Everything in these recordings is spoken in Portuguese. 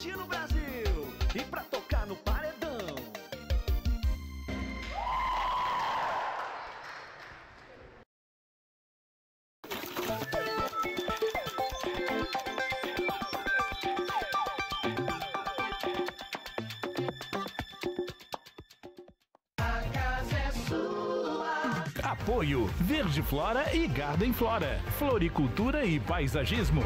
no Brasil e pra tocar no paredão. Apoio Verde Flora e Garden Flora, floricultura e paisagismo.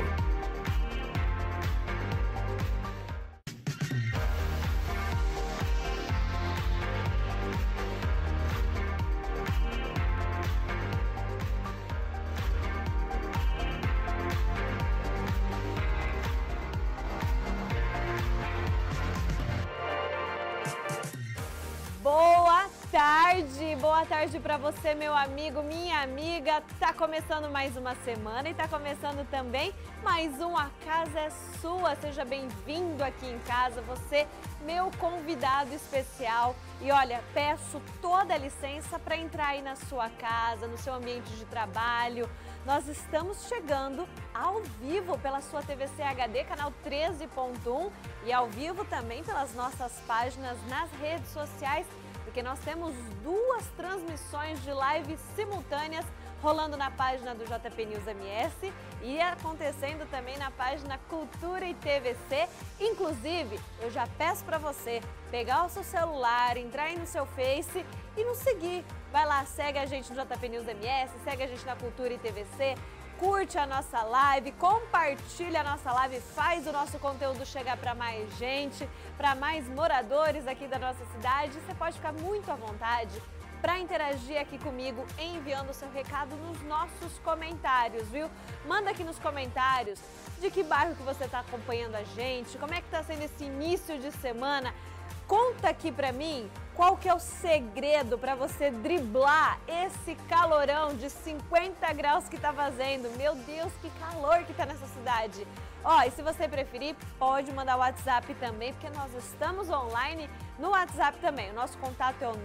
Boa tarde para você, meu amigo, minha amiga. Tá começando mais uma semana e tá começando também mais um A Casa é Sua. Seja bem-vindo aqui em casa, você, meu convidado especial. E olha, peço toda a licença para entrar aí na sua casa, no seu ambiente de trabalho. Nós estamos chegando ao vivo pela sua TVC HD, canal 13.1 e ao vivo também pelas nossas páginas nas redes sociais, porque nós temos duas transmissões de live simultâneas rolando na página do JP News MS e acontecendo também na página Cultura e TVC. Inclusive, eu já peço para você pegar o seu celular, entrar aí no seu Face e nos seguir. Vai lá, segue a gente no JP News MS, segue a gente na Cultura e TVC, curte a nossa live, compartilha a nossa live, faz o nosso conteúdo chegar para mais gente, para mais moradores aqui da nossa cidade. Você pode ficar muito à vontade para interagir aqui comigo enviando o seu recado nos nossos comentários, viu? Manda aqui nos comentários de que bairro que você está acompanhando a gente, como é que está sendo esse início de semana. Conta aqui pra mim qual que é o segredo para você driblar esse calorão de 50 graus que tá fazendo. Meu Deus, que calor que tá nessa cidade. Ó, e se você preferir, pode mandar o WhatsApp também, porque nós estamos online no WhatsApp também. O nosso contato é o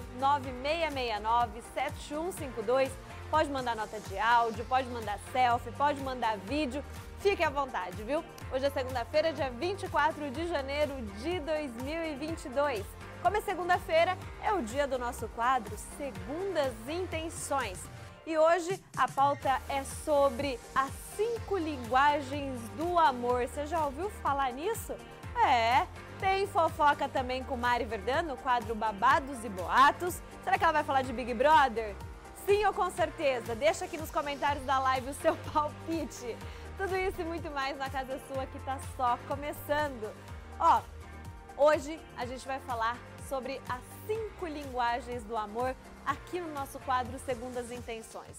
996697152. Pode mandar nota de áudio, pode mandar selfie, pode mandar vídeo. Fique à vontade, viu? Hoje é segunda-feira, dia 24 de janeiro de 2022. Como é segunda-feira, é o dia do nosso quadro Segundas Intenções. E hoje a pauta é sobre as 5 linguagens do amor. Você já ouviu falar nisso? É, tem fofoca também com Mari Verdano, no quadro Babados e Boatos. Será que ela vai falar de Big Brother? Sim ou com certeza? Deixa aqui nos comentários da live o seu palpite. Tudo isso e muito mais na Casa Sua, que tá só começando. Ó, hoje a gente vai falar sobre as 5 linguagens do amor aqui no nosso quadro Segundas Intenções.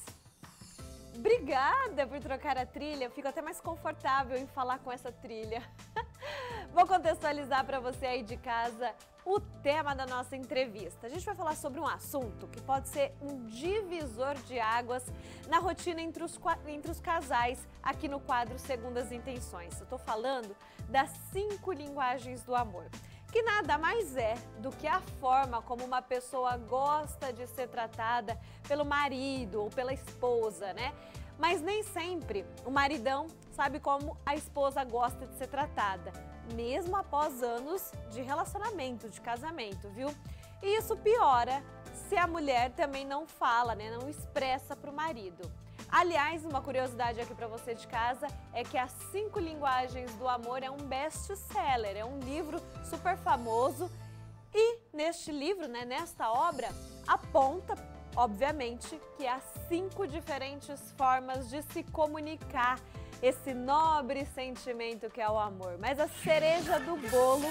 Obrigada por trocar a trilha, eu fico até mais confortável em falar com essa trilha. Vou contextualizar para você aí de casa o tema da nossa entrevista. A gente vai falar sobre um assunto que pode ser um divisor de águas na rotina entre os casais aqui no quadro Segundas Intenções. Eu tô falando das 5 linguagens do amor, que nada mais é do que a forma como uma pessoa gosta de ser tratada pelo marido ou pela esposa, né? Mas nem sempre o maridão sabe como a esposa gosta de ser tratada, mesmo após anos de relacionamento, de casamento, viu? E isso piora se a mulher também não fala, né? Não expressa para o marido. Aliás, uma curiosidade aqui para você de casa é que As 5 Linguagens do Amor é um best-seller, é um livro super famoso e neste livro, né, nesta obra, aponta, obviamente, que há 5 diferentes formas de se comunicar esse nobre sentimento que é o amor. Mas a cereja do bolo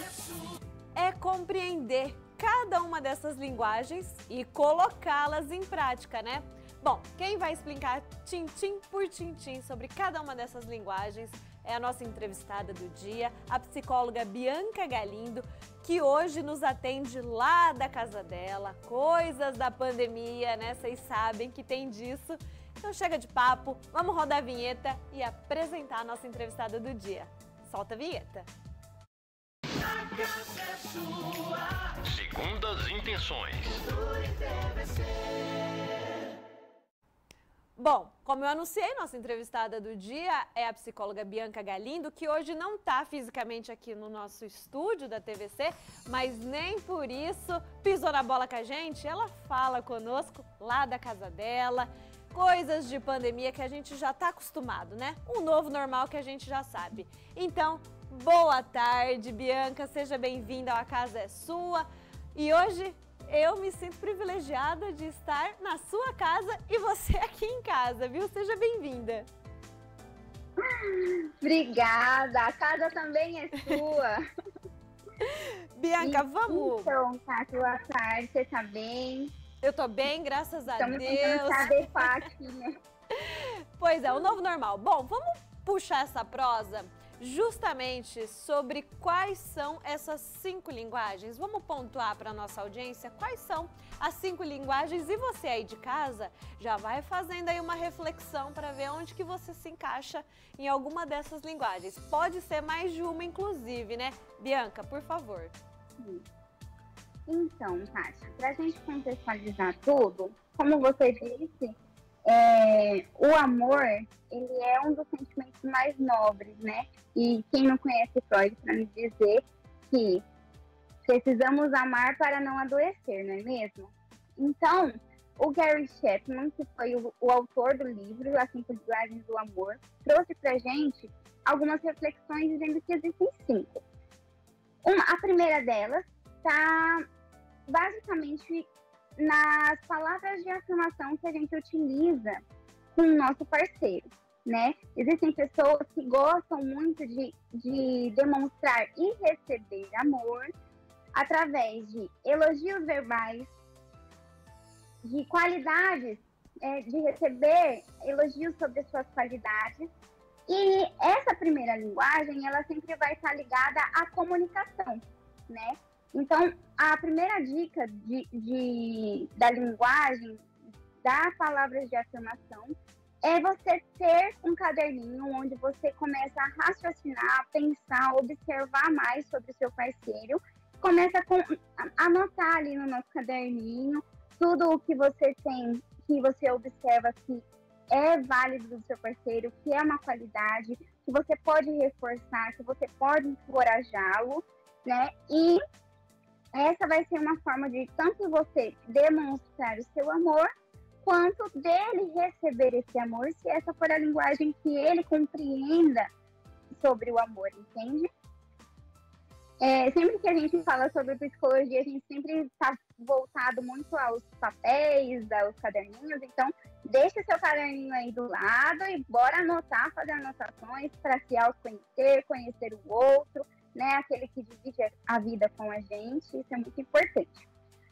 é compreender cada uma dessas linguagens e colocá-las em prática, né? Bom, quem vai explicar tintim por tintim sobre cada uma dessas linguagens é a nossa entrevistada do dia, a psicóloga Bianca Galindo, que hoje nos atende lá da casa dela. Coisas da pandemia, né? Vocês sabem que tem disso. Então chega de papo, vamos rodar a vinheta e apresentar a nossa entrevistada do dia. Solta a vinheta. Segundas Intenções. Bom, como eu anunciei, nossa entrevistada do dia é a psicóloga Bianca Galindo, que hoje não está fisicamente aqui no nosso estúdio da TVC, mas nem por isso pisou na bola com a gente. Ela fala conosco lá da casa dela, coisas de pandemia que a gente já está acostumado, né? Um novo normal que a gente já sabe. Então, boa tarde, Bianca, seja bem-vinda, a casa é sua. E hoje eu me sinto privilegiada de estar na sua casa e você aqui em casa, viu? Seja bem-vinda. Obrigada, a casa também é sua. Bianca, vamos. Então, Tati, boa tarde, você tá bem? Eu tô bem, graças a Estamos Deus. tentando se adequar aqui, né? Pois é, o novo normal. Bom, vamos puxar essa prosa justamente sobre quais são essas 5 linguagens. Vamos pontuar para nossa audiência quais são as 5 linguagens e você aí de casa já vai fazendo aí uma reflexão para ver onde que você se encaixa em alguma dessas linguagens. Pode ser mais de uma, inclusive, né? Bianca, por favor. Então, Tati, para a gente contextualizar tudo, como você disse, o amor, ele é um dos sentimentos mais nobres, né? E quem não conhece Freud para nos dizer que precisamos amar para não adoecer, não é mesmo? Então, o Gary Chapman, que foi o autor do livro As 5 Linguagens do Amor, trouxe para gente algumas reflexões dizendo que existem 5. A primeira delas está basicamente nas palavras de afirmação que a gente utiliza com o nosso parceiro, né? Existem pessoas que gostam muito de demonstrar e receber amor através de elogios verbais, de qualidades, de receber elogios sobre suas qualidades. E essa primeira linguagem, ela sempre vai estar ligada à comunicação, né? Então, a primeira dica da linguagem, das palavras de afirmação, é você ter um caderninho onde você começa a raciocinar, pensar, observar mais sobre o seu parceiro. Começa a anotar ali no nosso caderninho tudo o que você tem, que você observa que é válido do seu parceiro, que é uma qualidade, que você pode reforçar, que você pode encorajá-lo, né? E essa vai ser uma forma de tanto você demonstrar o seu amor, quanto dele receber esse amor, se essa for a linguagem que ele compreenda sobre o amor, entende? Sempre que a gente fala sobre psicologia, a gente sempre está voltado muito aos papéis, aos caderninhos, então deixa seu caderninho aí do lado e bora anotar, fazer anotações para se autoconhecer, conhecer o outro, né? Aquele que divide a vida com a gente, isso é muito importante.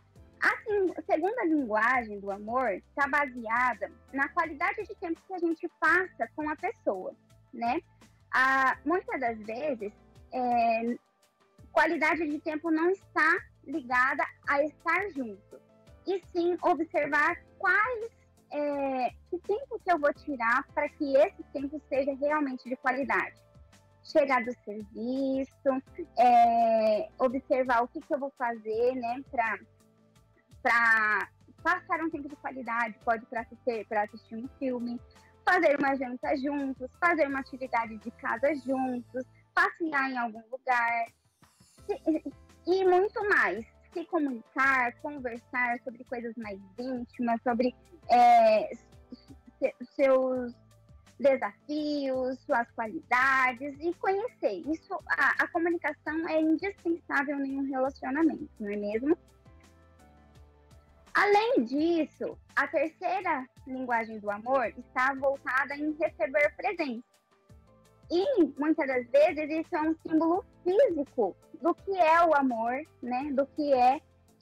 A segunda linguagem do amor está baseada na qualidade de tempo que a gente passa com a pessoa, né? Muitas das vezes, qualidade de tempo não está ligada a estar junto, e sim observar que tempo que eu vou tirar para que esse tempo seja realmente de qualidade. Chegar do serviço, observar o que eu vou fazer, né, para passar um tempo de qualidade, pode para assistir um filme, fazer uma janta juntos, fazer uma atividade de casa juntos, passear em algum lugar e muito mais. Se comunicar, conversar sobre coisas mais íntimas, sobre seus desafios, suas qualidades e conhecer. Isso, a comunicação é indispensável em um relacionamento, não é mesmo? Além disso, a terceira linguagem do amor está voltada em receber presentes. E, muitas das vezes, isso é um símbolo físico do que é o amor, né? Do que é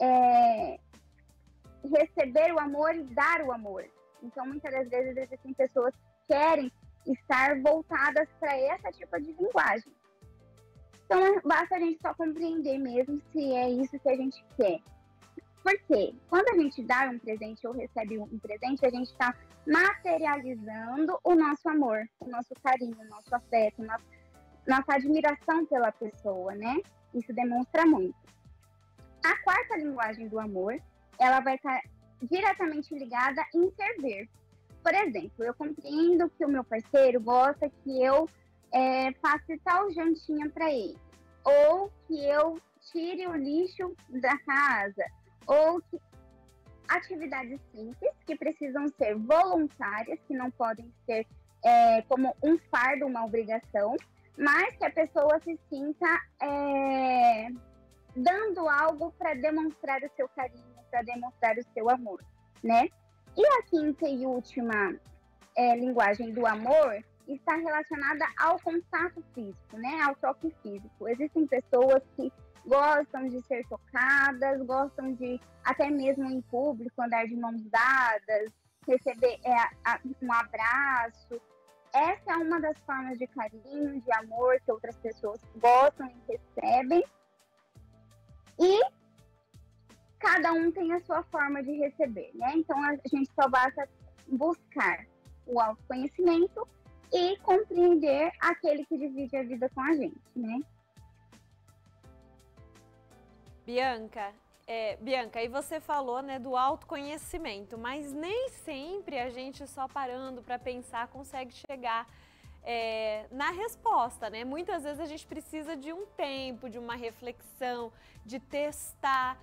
receber o amor e dar o amor. Então, muitas das vezes, existem pessoas que querem estar voltadas para esse tipo de linguagem. Então, basta a gente só compreender mesmo se é isso que a gente quer. Porque quando a gente dá um presente ou recebe um presente, a gente está materializando o nosso amor, o nosso carinho, o nosso afeto, nossa admiração pela pessoa, né? Isso demonstra muito. A quarta linguagem do amor, ela vai estar diretamente ligada em servir. Por exemplo, eu compreendo que o meu parceiro gosta que eu faça tal jantinha para ele, ou que eu tire o lixo da casa, ou que atividades simples que precisam ser voluntárias, que não podem ser como um fardo, uma obrigação, mas que a pessoa se sinta dando algo para demonstrar o seu carinho, para demonstrar o seu amor, né? E a quinta e última linguagem do amor está relacionada ao contato físico, né? Ao toque físico. Existem pessoas que gostam de ser tocadas, gostam de, até mesmo em público, andar de mãos dadas, receber um abraço. Essa é uma das formas de carinho, de amor que outras pessoas gostam e recebem. E cada um tem a sua forma de receber, né? Então, a gente só basta buscar o autoconhecimento e compreender aquele que divide a vida com a gente, né? Bianca, e você falou, né, do autoconhecimento, mas nem sempre a gente só parando para pensar consegue chegar na resposta, né? Muitas vezes a gente precisa de um tempo, de uma reflexão, de testar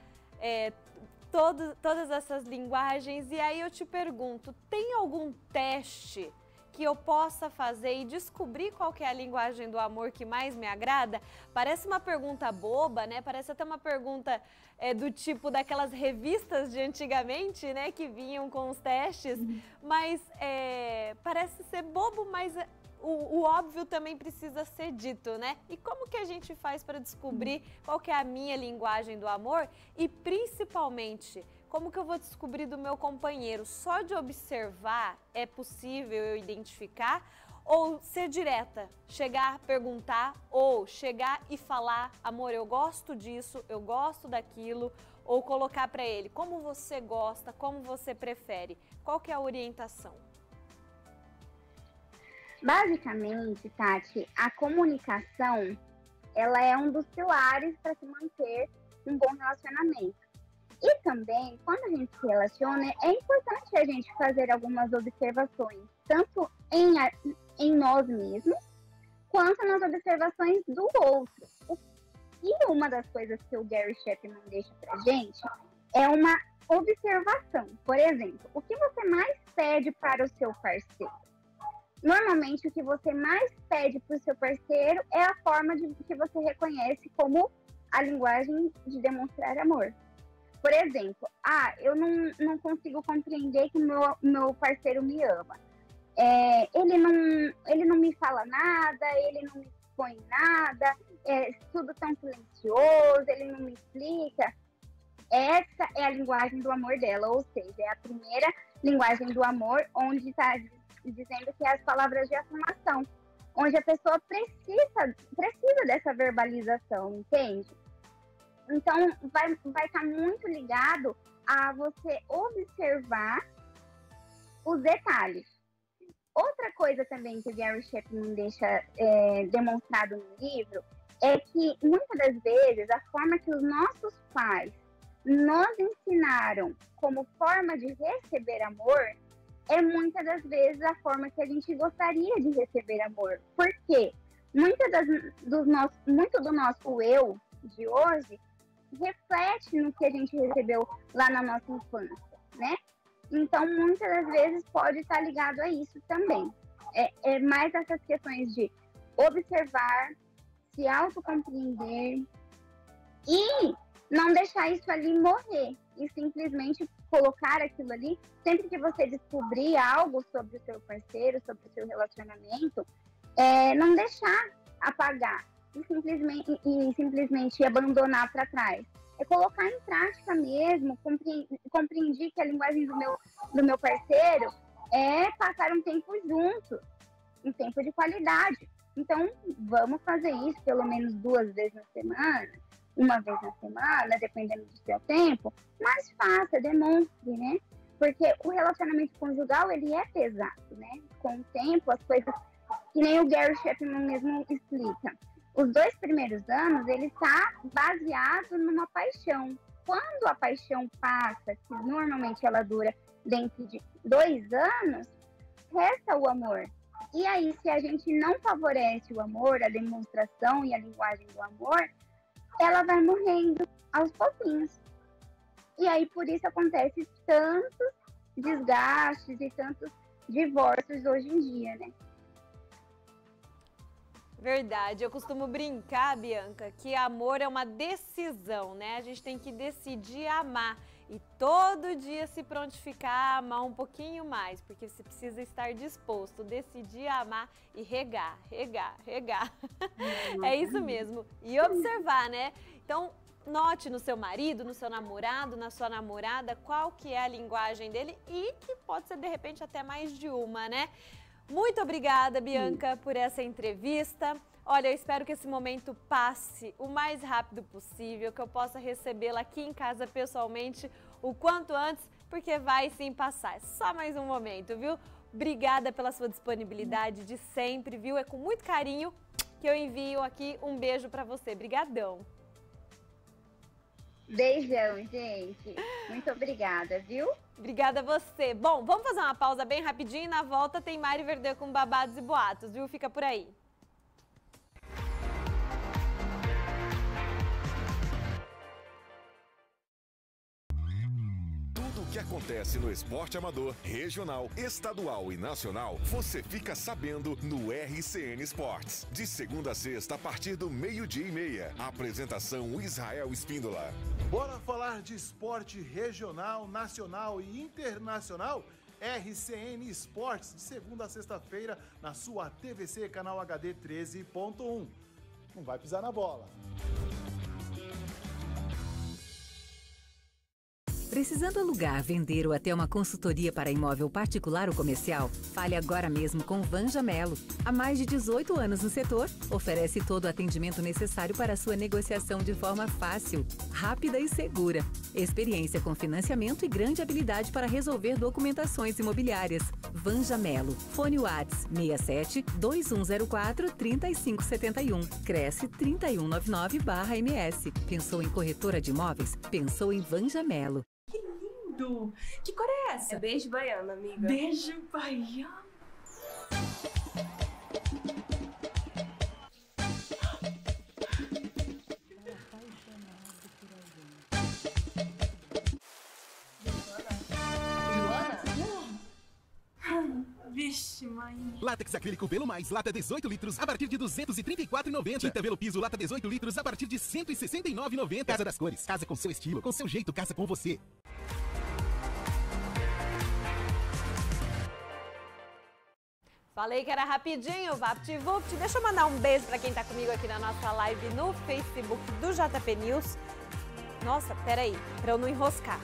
todas essas linguagens. E aí eu te pergunto, tem algum teste que eu possa fazer e descobrir qual que é a linguagem do amor que mais me agrada? Parece uma pergunta boba, né? Parece até uma pergunta do tipo daquelas revistas de antigamente, né? Que vinham com os testes, mas parece ser bobo, mas o óbvio também precisa ser dito, né? E como que a gente faz para descobrir qual que é a minha linguagem do amor? E principalmente, como que eu vou descobrir do meu companheiro? Só de observar é possível eu identificar? Ou ser direta, chegar, perguntar, ou chegar e falar, amor, eu gosto disso, eu gosto daquilo, ou colocar para ele, como você gosta, como você prefere? Qual que é a orientação? Basicamente, Tati, a comunicação, ela é um dos pilares para se manter um bom relacionamento. E também, quando a gente se relaciona, é importante a gente fazer algumas observações, tanto em nós mesmos, quanto nas observações do outro. E uma das coisas que o Gary Chapman deixa pra gente é uma observação. Por exemplo, o que você mais pede para o seu parceiro? Normalmente, o que você mais pede para o seu parceiro é a forma que você reconhece como a linguagem de demonstrar amor. Por exemplo, eu não consigo compreender que meu parceiro me ama. Ele não me fala nada, ele não me expõe nada, tudo tão silencioso, ele não me explica. Essa é a linguagem do amor dela, ou seja, é a primeira linguagem do amor, onde está dizendo que é as palavras de afirmação, onde a pessoa precisa dessa verbalização, entende? Então, vai estar muito ligado a você observar os detalhes. Outra coisa também que o Gary Chapman deixa demonstrado no livro é que, muitas das vezes, a forma que os nossos pais nos ensinaram como forma de receber amor é muitas das vezes a forma que a gente gostaria de receber amor. Por quê? Muito do nosso eu de hoje reflete no que a gente recebeu lá na nossa infância, né? Então, muitas das vezes pode estar ligado a isso também. É mais essas questões de observar, se autocompreender e não deixar isso ali morrer e simplesmente colocar aquilo ali. Sempre que você descobrir algo sobre o seu parceiro, sobre o seu relacionamento, não deixar apagar e simplesmente abandonar para trás. É colocar em prática mesmo, compreender que a linguagem do meu parceiro é passar um tempo junto, um tempo de qualidade. Então, vamos fazer isso pelo menos 2 vezes na semana, uma vez na semana, dependendo do seu tempo, mas faça, demonstre, né? Porque o relacionamento conjugal, ele é pesado, né? Com o tempo, as coisas, que nem o Gary Chapman mesmo explica. Os 2 primeiros anos, ele está baseado numa paixão. Quando a paixão passa, que normalmente ela dura dentro de 2 anos, resta o amor. E aí, se a gente não favorece o amor, a demonstração e a linguagem do amor, ela vai morrendo aos pouquinhos. E aí, por isso acontece tantos desgastes e tantos divórcios hoje em dia, né? Verdade, eu costumo brincar, Bianca, que amor é uma decisão, né? A gente tem que decidir amar e todo dia se prontificar a amar um pouquinho mais, porque você precisa estar disposto, decidir amar e regar. É isso mesmo. E observar, né? Então, note no seu marido, no seu namorado, na sua namorada, qual que é a linguagem dele e que pode ser, de repente, até mais de uma, né? Muito obrigada, Bianca, por essa entrevista. Olha, eu espero que esse momento passe o mais rápido possível, que eu possa recebê-la aqui em casa pessoalmente o quanto antes, porque vai sim passar. É só mais um momento, viu? Obrigada pela sua disponibilidade de sempre, viu? É com muito carinho que eu envio aqui um beijo pra você. Brigadão. Beijão, gente. Muito obrigada, viu? Obrigada a você. Bom, vamos fazer uma pausa bem rapidinho e na volta tem Mari Verdê com babados e boatos, viu? Fica por aí. Tudo o que acontece no esporte amador, regional, estadual e nacional, você fica sabendo no RCN Esportes. De segunda a sexta, a partir do 12:30. Apresentação Israel Espíndola. Bora falar de esporte regional, nacional e internacional? RCN Esportes, de segunda a sexta-feira, na sua TVC, canal HD 13.1. Não vai pisar na bola. Precisando alugar, vender ou até uma consultoria para imóvel particular ou comercial? Fale agora mesmo com Vanja Melo. Há mais de 18 anos no setor, oferece todo o atendimento necessário para a sua negociação de forma fácil, rápida e segura. Experiência com financiamento e grande habilidade para resolver documentações imobiliárias. Vanja Melo. Fone Whats 67 2104 3571. Cresce 3199/MS. Pensou em corretora de imóveis? Pensou em Vanja Melo. Que lindo! Que cor é essa? É beijo baiano, amiga. Beijo baiano. Vixe, mãe. Látex acrílico Velo Mais, lata 18 litros, a partir de R$ 234,90. Tinta Velo Piso, lata 18 litros, a partir de R$ 169,90. Casa das Cores, casa com seu estilo, com seu jeito, casa com você. Falei que era rapidinho, VaptVupt. Deixa eu mandar um beijo pra quem tá comigo aqui na nossa live no Facebook do JP News. Nossa, peraí, pra eu não enroscar.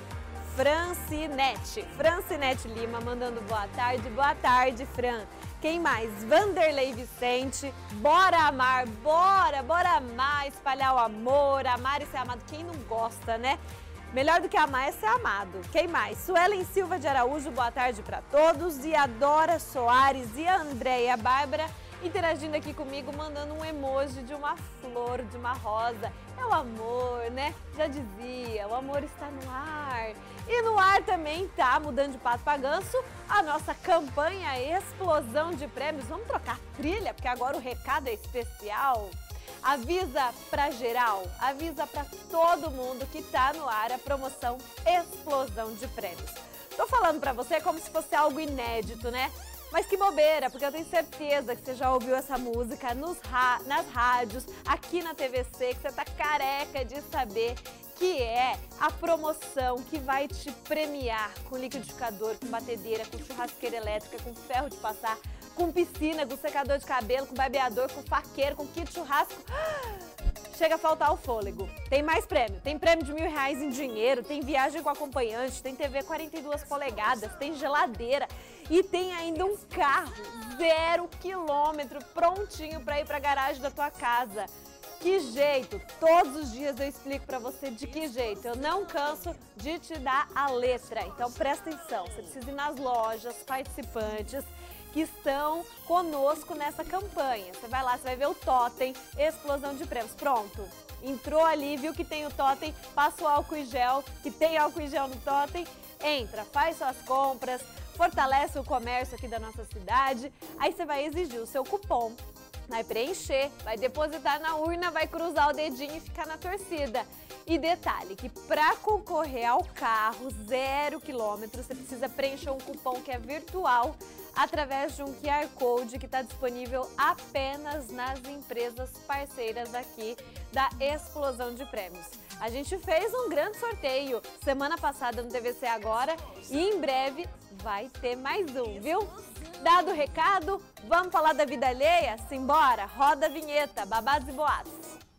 Francinete Lima mandando boa tarde, Fran. Quem mais? Vanderlei Vicente, bora amar, bora amar, espalhar o amor, amar e ser amado. Quem não gosta, né? Melhor do que amar é ser amado. Quem mais? Suelen Silva de Araújo, boa tarde para todos. E a Dora Soares e a Andréia Bárbara interagindo aqui comigo, mandando um emoji de uma flor, de uma rosa. É o amor, né? Já dizia, o amor está no ar. E no ar também tá, mudando de pato para ganso, a nossa campanha Explosão de Prêmios. Vamos trocar trilha, porque agora o recado é especial. Avisa pra geral, avisa pra todo mundo que tá no ar a promoção Explosão de Prêmios. Tô falando pra você como se fosse algo inédito, né? Mas que bobeira, porque eu tenho certeza que você já ouviu essa música nas rádios, aqui na TVC, que você tá careca de saber que é a promoção que vai te premiar com liquidificador, com batedeira, com churrasqueira elétrica, com ferro de passar, com piscina, com secador de cabelo, com barbeador, com faqueiro, com kit churrasco. Chega a faltar o fôlego. Tem mais prêmio. Tem prêmio de R$1.000 em dinheiro, tem viagem com acompanhante, tem TV 42 polegadas, tem geladeira e tem ainda um carro 0 km prontinho para ir para a garagem da tua casa. Que jeito? Todos os dias eu explico para você de que jeito. Eu não canso de te dar a letra. Então presta atenção. Você precisa ir nas lojas participantes que estão conosco nessa campanha. Você vai lá, você vai ver o totem, Explosão de Prêmios. Pronto. Entrou ali, viu que tem o totem, passa o álcool em gel, que tem álcool em gel no totem. Entra, faz suas compras, fortalece o comércio aqui da nossa cidade. Aí você vai exigir o seu cupom, vai preencher, vai depositar na urna, vai cruzar o dedinho e ficar na torcida. E detalhe que para concorrer ao carro 0 km, você precisa preencher um cupom que é virtual através de um QR Code que está disponível apenas nas empresas parceiras aqui da Explosão de Prêmios. A gente fez um grande sorteio semana passada no TVC Agora e em breve vai ter mais um, viu? Dado o recado, vamos falar da vida alheia? Simbora, roda a vinheta, babados e boatos.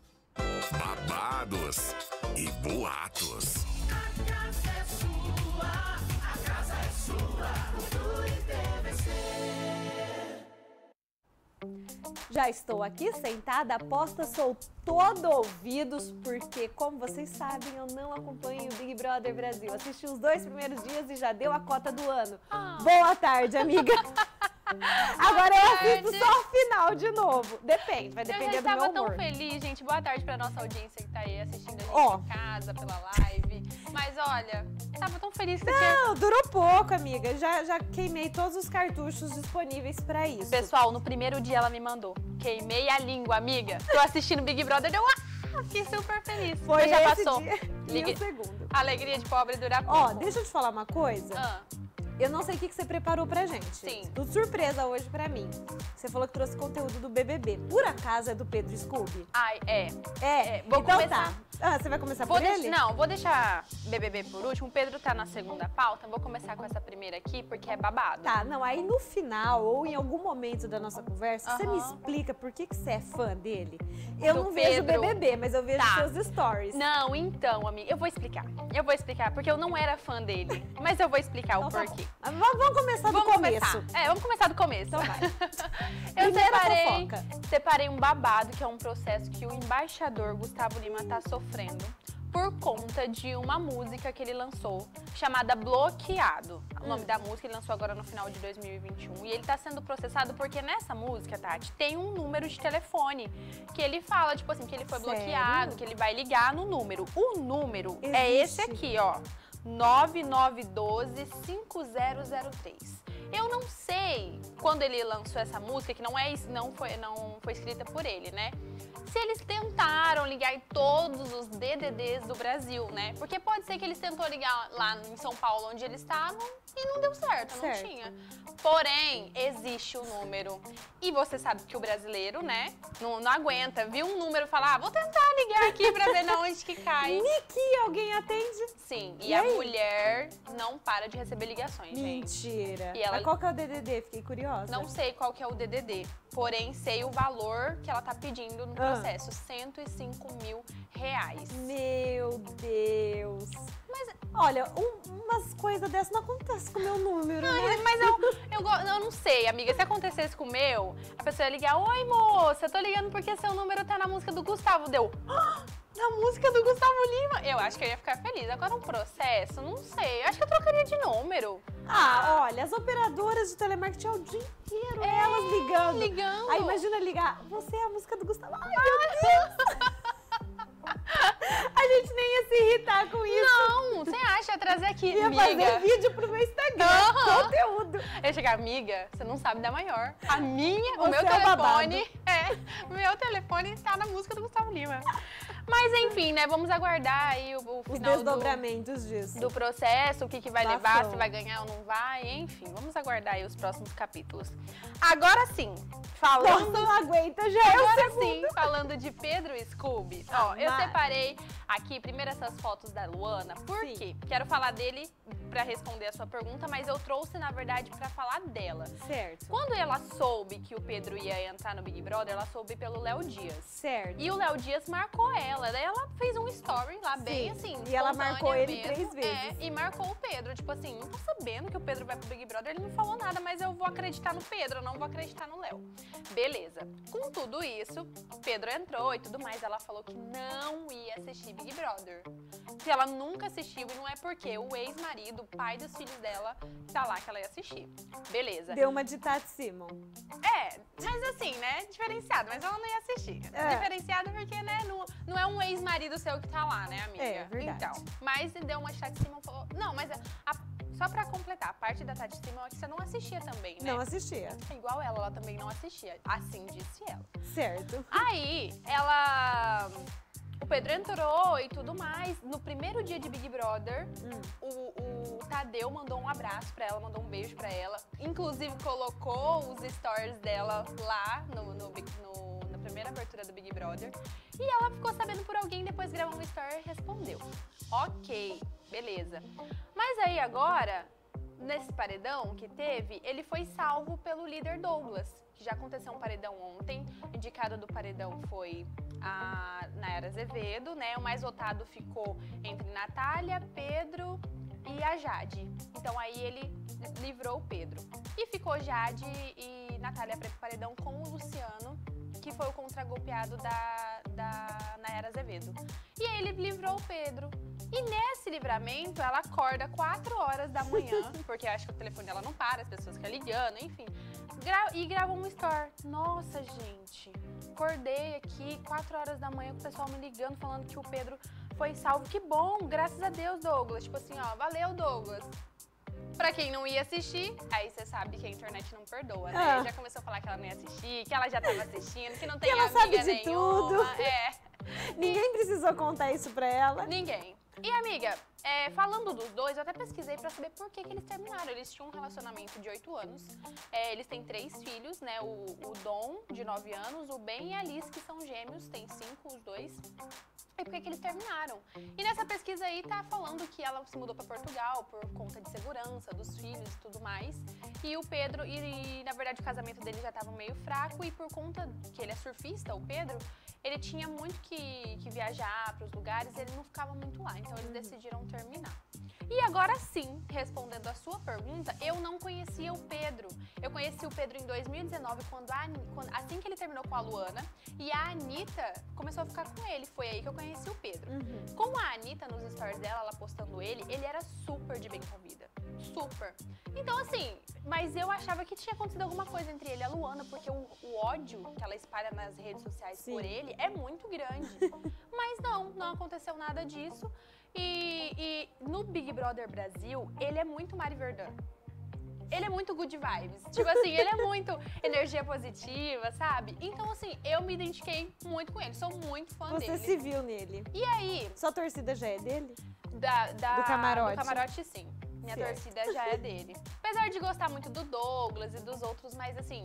Babados e boatos. A casa é sua, a casa é sua, Cultura e TVC. Já estou aqui sentada, aposta, sou todo ouvidos, porque, como vocês sabem, eu não acompanho o Big Brother Brasil. Assisti os 2 primeiros dias e já deu a cota do ano. Boa tarde, amiga. Agora eu assisto só o final de novo. Depende, vai depender do meu humor. Eu já estava tão feliz, gente. Boa tarde pra nossa audiência que tá aí assistindo a gente em casa, pela live. Mas olha, tava tão feliz que Não, durou pouco, amiga. Já queimei todos os cartuchos disponíveis pra isso. Pessoal, no primeiro dia ela me mandou. Queimei a língua, amiga. Tô assistindo Big Brother, eu fiquei super feliz. Foi já esse passou. Dia e o segundo. Alegria de pobre dura pouco. Ó, deixa eu te falar uma coisa. Eu não sei o que você preparou pra gente. Sim. Tudo surpresa hoje pra mim. Você falou que trouxe conteúdo do BBB. Por acaso é do Pedro Scooby? Ai, é. Vou então começar. Tá. Você vai começar por ele? Não, vou deixar BBB por último. O Pedro tá na segunda pauta. Vou começar com essa primeira aqui, porque é babado. Tá, não, aí no final ou em algum momento da nossa conversa, você me explica por que você é fã dele? Eu não vejo BBB, mas eu vejo seus stories. Não, então, amiga, eu vou explicar. Porque eu não era fã dele. Mas eu vou explicar o porquê. Vamos começar do começo. Vamos começar do começo. Então vai. Eu separei um babado, que é um processo que o embaixador Gustavo Lima tá sofrendo por conta de uma música que ele lançou, chamada Bloqueado. O nome da música ele lançou agora no final de 2021. E ele tá sendo processado porque nessa música, Tati, tem um número de telefone que ele fala, tipo assim, que ele foi bloqueado, que ele vai ligar no número. O número é esse aqui, ó. 9912-5003. Eu não sei quando ele lançou essa música, que não foi escrita por ele, né? Se eles tentaram ligar em todos os DDDs do Brasil, né? Porque pode ser que eles tentaram ligar lá em São Paulo, onde eles estavam, e não deu certo, não tinha. Porém, existe o número. E você sabe que o brasileiro, né, não aguenta. Viu um número e fala, vou tentar ligar aqui pra ver de onde que cai. Niki, alguém atende? Sim, e a mulher não para de receber ligações, gente. Mentira. E ela... Mas qual que é o DDD? Fiquei curiosa. Não sei qual que é o DDD, porém sei o valor que ela tá pedindo no processo, R$105 mil. Meu Deus. Mas, olha, umas coisas dessas não acontecem com o meu número, né? Mas eu não sei, amiga. Se acontecesse com o meu, a pessoa ia ligar, oi, moça, eu tô ligando porque seu número tá na música do Gustavo. Deu, na música do Gustavo Lima. Eu acho que eu ia ficar feliz. Agora um processo, não sei. Eu acho que eu trocaria de número. Olha, as operadoras de telemarketing é o dia inteiro, elas ligando. Aí imagina ligar, você é a música do Gustavo. Ai, meu Deus. A gente nem ia se irritar com isso. Não, você acha? Trazer aqui, ia amiga. fazer vídeo pro meu Instagram, conteúdo. Eu ia chegar, amiga, você não sabe da maior. O meu telefone tá na música do Gustavo Lima. Mas enfim, né, vamos aguardar aí o final os desdobramentos disso. Do processo, o que vai levar, se vai ganhar ou não vai, enfim, vamos aguardar aí os próximos capítulos. Agora sim, falando... Nossa, não aguenta, já Agora sim, falando de Pedro Scooby, eu separei aqui primeiro essas fotos da Luana, porque quero falar dele pra responder a sua pergunta, mas eu trouxe, na verdade, pra falar dela. Certo. Quando ela soube que o Pedro ia entrar no Big Brother, ela soube pelo Léo Dias. Certo. E o Léo Dias marcou ela. Daí ela fez um story lá bem assim. E ela marcou ele 3 vezes. E marcou o Pedro. Tipo assim, não tô sabendo que o Pedro vai pro Big Brother, ele não falou nada, mas eu vou acreditar no Pedro, eu não vou acreditar no Léo. Beleza. Com tudo isso, Pedro entrou e tudo mais. Ela falou que não ia assistir Big Brother. Que ela nunca assistiu e não é porque o ex-marido, o pai dos filhos dela, tá lá que ela ia assistir. Beleza. Deu uma de Tati Simon. Mas assim, né? Diferenciado, mas ela não ia assistir. Diferenciado porque, né, não é um ex-marido seu que tá lá, né, amiga? É verdade. Então, mas deu uma de Tati Simon e falou... Não, mas só pra completar, a parte da Tati Simão é que você não assistia também, né? Não assistia. É igual ela também não assistia. Assim disse ela. Certo. Aí, o Pedro entrou e tudo mais. No primeiro dia de Big Brother, o Tadeu mandou um abraço pra ela, mandou um beijo pra ela. Inclusive, colocou os stories dela lá na primeira abertura do Big Brother. E ela ficou sabendo por alguém, depois gravou um story e respondeu. Ok, beleza. Mas aí agora, nesse paredão que teve, ele foi salvo pelo líder Douglas. Que já aconteceu um paredão ontem. Indicado do paredão foi a Nayara Azevedo, né? O mais votado ficou entre Natália, Pedro e a Jade. Então aí ele livrou o Pedro. E ficou Jade e Natália para esse paredão com o Luciano, que foi o contragolpeado da Nayara Azevedo. E aí ele livrou o Pedro. E nesse livramento, ela acorda 4 horas da manhã, porque eu acho que o telefone dela não para, as pessoas ficam ligando, enfim. E gravou um story. Nossa, gente, acordei aqui 4 horas da manhã com o pessoal me ligando, falando que o Pedro foi salvo. Que bom, graças a Deus, Douglas. Tipo assim, ó, valeu, Douglas. Pra quem não ia assistir, aí você sabe que a internet não perdoa, né? Já começou a falar que ela não ia assistir, que ela já tava assistindo, que não tem ela amiga sabe de nenhuma. tudo. Ninguém precisou contar isso pra ela. Ninguém. E, amiga, falando dos dois, eu até pesquisei pra saber por que eles terminaram. Eles tinham um relacionamento de 8 anos. Eles têm 3 filhos, né? O Dom, de 9 anos, o Ben e a Liz, que são gêmeos, tem 5 os dois. E por que eles terminaram? E nessa pesquisa aí tá falando que ela se mudou pra Portugal por conta de segurança dos filhos e tudo mais. E o Pedro, na verdade o casamento dele já tava meio fraco e por conta que ele é surfista, o Pedro, ele tinha muito que viajar pros lugares e ele não ficava muito lá. Então eles decidiram terminar. E agora sim, respondendo a sua pergunta, eu não conhecia o Pedro. Eu conheci o Pedro em 2019, assim que ele terminou com a Luana, e a Anitta começou a ficar com ele. Foi aí que eu conheci o Pedro. Com a Anitta, nos stories dela, ela postando ele era super de bem com a vida. Super. Então, assim, mas eu achava que tinha acontecido alguma coisa entre ele e a Luana, porque o ódio que ela espalha nas redes sociais por ele é muito grande. Mas não aconteceu nada disso. E no Big Brother Brasil, ele é muito Mari Verdun. Ele é muito good vibes. Tipo assim, ele é muito energia positiva, sabe? Então, assim, eu me identifiquei muito com ele. Sou muito fã dele. Você se viu nele. E aí? Sua torcida já é dele? Do camarote? Do camarote, sim. Minha torcida já é dele. Apesar de gostar muito do Douglas e dos outros, mas assim,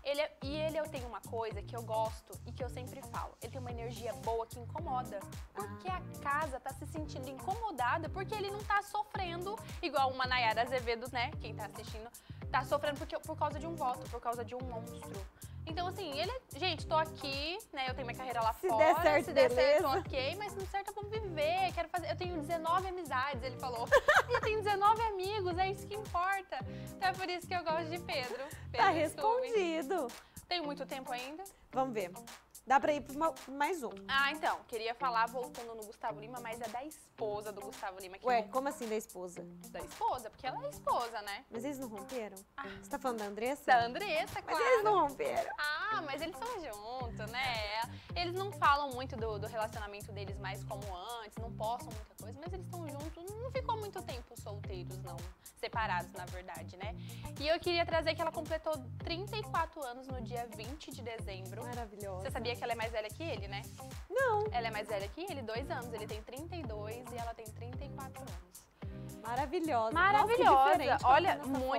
ele eu tenho uma coisa que eu gosto e que eu sempre falo. Ele tem uma energia boa que incomoda. Porque a casa tá se sentindo incomodada porque ele não tá sofrendo igual uma Nayara Azevedo, né? Quem tá assistindo, tá sofrendo por causa de um voto, por causa de um monstro. Então, assim, gente, tô aqui, né? Eu tenho minha carreira lá fora. Se der certo, ok. Mas se não der certo, eu vou viver. Eu tenho 19 amizades, ele falou. Eu tenho 19 amigos, é isso que importa. Então é por isso que eu gosto de Pedro. Tá respondido. Tem muito tempo ainda? Vamos ver. Dá pra ir pra mais um. Ah, então. Queria falar, voltando no Gustavo Lima, mas é da esposa do Gustavo Lima. Que como assim da esposa? Da esposa, porque ela é esposa, né? Mas eles não romperam? Você tá falando da Andressa? Da Andressa, claro. Mas eles não romperam. Ah, mas eles são juntos, né? Eles não falam muito do relacionamento deles mais como antes, não postam muita coisa, mas eles estão juntos. Não ficou muito tempo solteiros, não. Separados, na verdade, né? E eu queria trazer que ela completou 34 anos no dia 20 de dezembro. Maravilhosa. Você sabia que ela é mais velha que ele, né? Não. Ela é mais velha que ele, 2 anos. Ele tem 32 e ela tem 34 anos. Maravilhosa. Maravilhosa. Nossa, olha,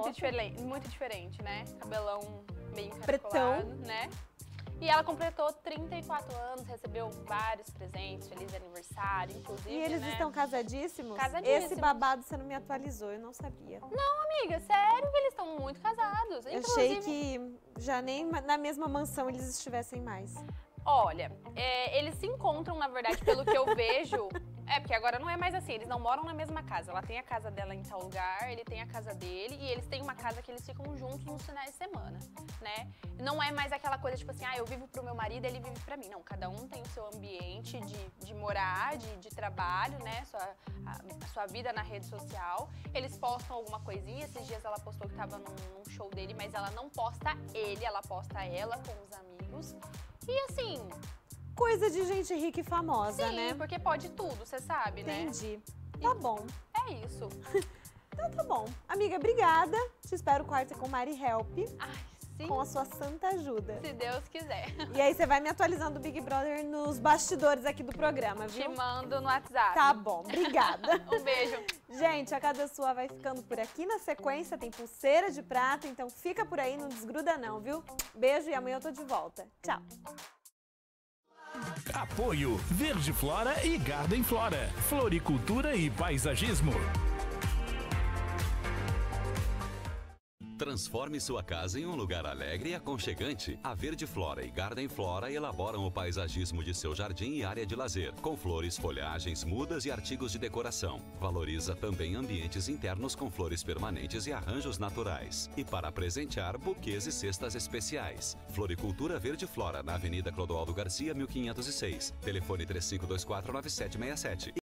muito diferente, né? Cabelão meio encaracolado, né? E ela completou 34 anos, recebeu vários presentes, feliz aniversário, inclusive, E eles estão casadíssimos? Casadíssimos. Esse babado você não me atualizou, eu não sabia. Não, amiga, sério que eles estão muito casados. Eu achei que já nem na mesma mansão eles estivessem mais. Olha, eles se encontram, na verdade, pelo que eu vejo. Porque agora não é mais assim, eles não moram na mesma casa. Ela tem a casa dela em tal lugar, ele tem a casa dele e eles têm uma casa que eles ficam juntos nos finais de semana, né? Não é mais aquela coisa tipo assim, eu vivo pro meu marido, ele vive pra mim. Não, cada um tem o seu ambiente de morar, de trabalho, né? A sua vida na rede social. Eles postam alguma coisinha, esses dias ela postou que tava num show dele, mas ela não posta ele, ela posta ela com os amigos. E assim... Coisa de gente rica e famosa, Sim, né? porque pode tudo, você sabe, né? Entendi. Tá bom. É isso. Então tá bom. Amiga, obrigada. Te espero quarta com Mari Help. Ai, sim. Com a sua santa ajuda. Se Deus quiser. E aí você vai me atualizando do Big Brother nos bastidores aqui do programa, viu? Te mando no WhatsApp. Tá bom, obrigada. Um beijo. Gente, a Casa Sua vai ficando por aqui. Na sequência tem pulseira de prata, então fica por aí, não desgruda não, viu? Beijo e amanhã eu tô de volta. Tchau. Apoio Verde Flora e Garden Flora. Floricultura e paisagismo. Transforme sua casa em um lugar alegre e aconchegante. A Verde Flora e Garden Flora elaboram o paisagismo de seu jardim e área de lazer, com flores, folhagens, mudas e artigos de decoração. Valoriza também ambientes internos com flores permanentes e arranjos naturais. E para presentear, buquês e cestas especiais. Floricultura Verde Flora, na Avenida Clodoaldo Garcia, 1506. Telefone 3524-9767.